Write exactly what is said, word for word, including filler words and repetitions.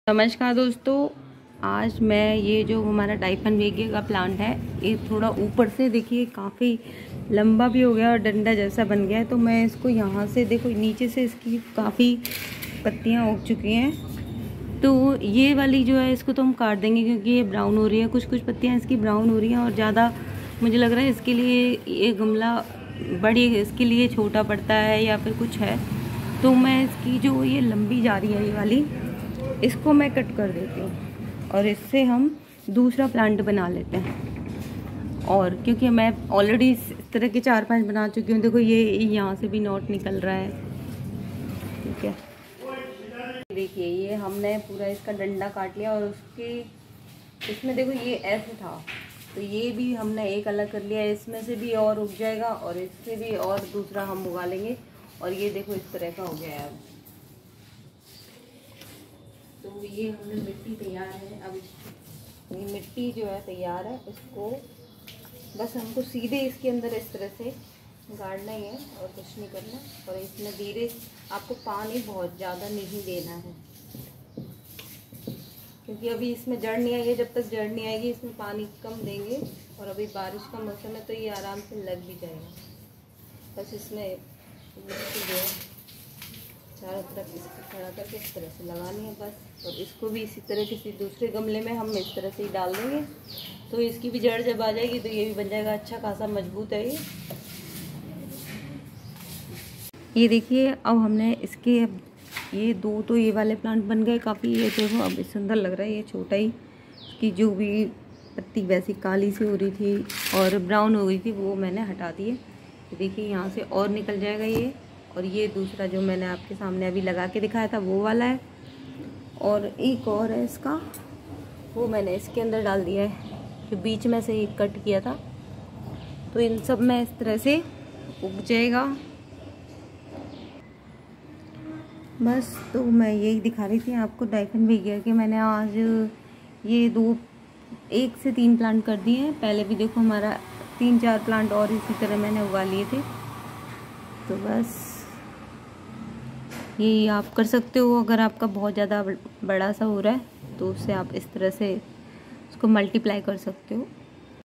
नमस्कार दोस्तों, आज मैं ये जो हमारा डायफनबेगिया का प्लांट है, ये थोड़ा ऊपर से देखिए काफ़ी लंबा भी हो गया और डंडा जैसा बन गया है। तो मैं इसको यहाँ से देखो, नीचे से इसकी काफ़ी पत्तियाँ उग चुकी हैं। तो ये वाली जो है इसको तो हम काट देंगे क्योंकि ये ब्राउन हो रही है। कुछ कुछ पत्तियाँ इसकी ब्राउन हो रही हैं और ज़्यादा मुझे लग रहा है इसके लिए ये गमला बड़ी इसके लिए छोटा पड़ता है या फिर कुछ है। तो मैं इसकी जो ये लंबी जा रही है ये वाली, इसको मैं कट कर देती हूँ और इससे हम दूसरा प्लांट बना लेते हैं। और क्योंकि मैं ऑलरेडी इस तरह के चार पांच बना चुकी हूँ। देखो ये यहाँ से भी नोट निकल रहा है, ठीक है। देखिए ये हमने पूरा इसका डंडा काट लिया और उसके इसमें देखो ये ऐसे था, तो ये भी हमने एक अलग कर लिया। इसमें से भी और उग जाएगा और इससे भी और दूसरा हम उगा लेंगे। और ये देखो इस तरह का हो गया है। तो ये हमने मिट्टी तैयार है। अब ये मिट्टी जो है तैयार है, इसको बस हमको सीधे इसके अंदर इस तरह से गाड़ना ही है और कुछ नहीं करना। और इसमें धीरे आपको पानी बहुत ज़्यादा नहीं देना है क्योंकि अभी इसमें जड़ नहीं आई है। जब तक जड़ नहीं आएगी इसमें पानी कम देंगे। और अभी बारिश का मौसम है तो ये आराम से लग भी जाएगा। बस इसमें मिट्टी जो है चारों तरफ इसको खड़ा करके इस तरह से लगानी है बस। और इसको भी इसी तरह किसी दूसरे गमले में हम इस तरह से ही डाल देंगे तो इसकी भी जड़ जब आ जाएगी तो ये भी बन जाएगा। अच्छा खासा मजबूत है ये। ये देखिए अब हमने इसके ये दो तो ये वाले प्लांट बन गए काफ़ी। ये देखो अब सुंदर लग रहा है। ये छोटा ही, इसकी जो भी पत्ती वैसी काली सी हो रही थी और ब्राउन हो गई थी वो मैंने हटा दी है। तो देखिए यहाँ से और निकल जाएगा ये। और ये दूसरा जो मैंने आपके सामने अभी लगा के दिखाया था वो वाला है। और एक और है इसका, वो मैंने इसके अंदर डाल दिया है जो बीच में से ही कट किया था। तो इन सब में इस तरह से उग जाएगा बस। तो मैं यही दिखा रही थी आपको डायफनबेगिया के। मैंने आज ये दो एक से तीन प्लांट कर दिए हैं। पहले भी देखो हमारा तीन चार प्लांट और इसी तरह मैंने उगा लिए थे। तो बस ये आप कर सकते हो। अगर आपका बहुत ज़्यादा बड़ा सा हो रहा है तो उससे आप इस तरह से उसको मल्टीप्लाई कर सकते हो।